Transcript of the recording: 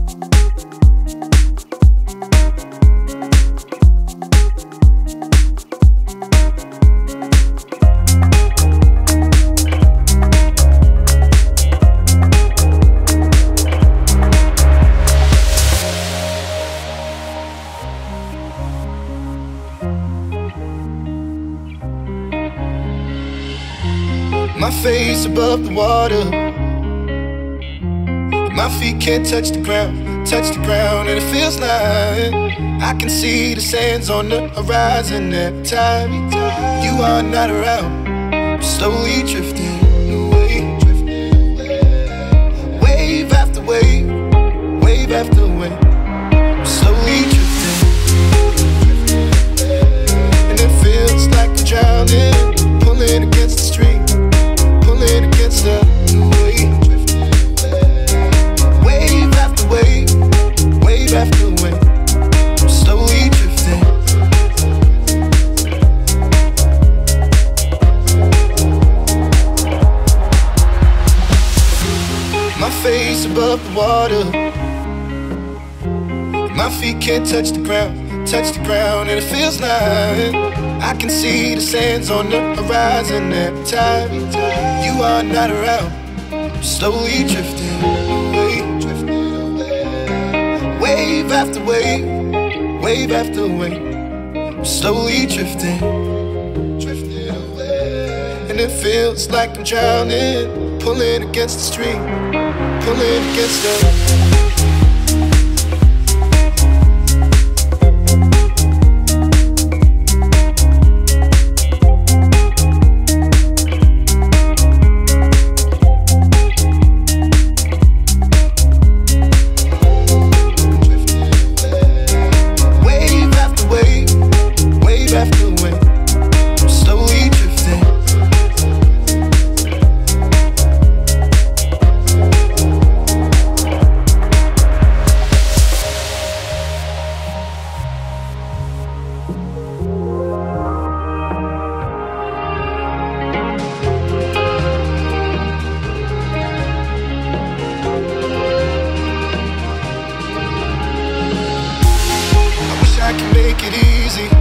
My face above the water, my feet can't touch the ground, and it feels like I can see the sands on the horizon every time you are not around. I'm slowly drifting away, wave after wave, wave after wave. I'm slowly drifting, and it feels like I'm drowning, pulling against the stream, pulling against the wave. Wave after wave, wave after wave. I'm slowly drifting. My face above the water, my feet can't touch the ground, and it feels like I can see the sands on the horizon every time you are not around. I'm slowly drifting away, wave after wave, wave after wave. I'm slowly drifting, and it feels like I'm drowning, pulling against the stream, pulling against the. I can make it easy.